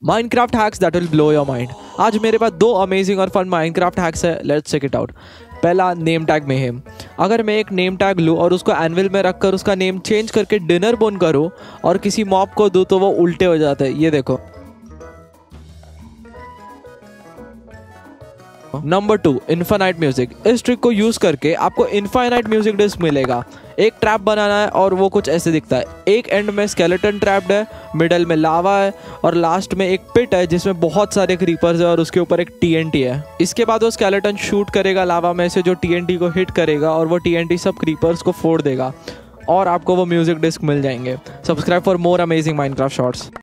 Minecraft hacks that will blow your mind. आज मेरे पास 2 अमेजिंग और फन माइनक्राफ्ट हैक्स है, लेट्स चेक इट आउट। पहला, नेम टैग मेहेम। अगर मैं एक नेम टैग लूँ और उसको एनविल में रखकर उसका नेम चेंज करके डिनर बोन करूँ और किसी मॉब को दूँ तो वो उल्टे हो जाते हैं, ये देखो। Number 2, infinite music. इस ट्रिक को यूज करके आपको इन्फाइनाइट म्यूजिक डिस्क मिलेगा। एक ट्रैप बनाना है और वो कुछ ऐसे दिखता है। एक एंड में स्केलेटन ट्रैप्ड है, मिडल में लावा है और लास्ट में एक पिट है जिसमें बहुत सारे क्रीपर्स है और उसके ऊपर एक टीएनटी है। इसके बाद वो स्केलेटन शूट करेगा लावा में से, जो टीएनटी को हिट करेगा और वो टीएनटी सब क्रीपर्स को फोड़ देगा और आपको वो म्यूजिक डिस्क मिल जाएंगे। Subscribe for more amazing Minecraft shorts.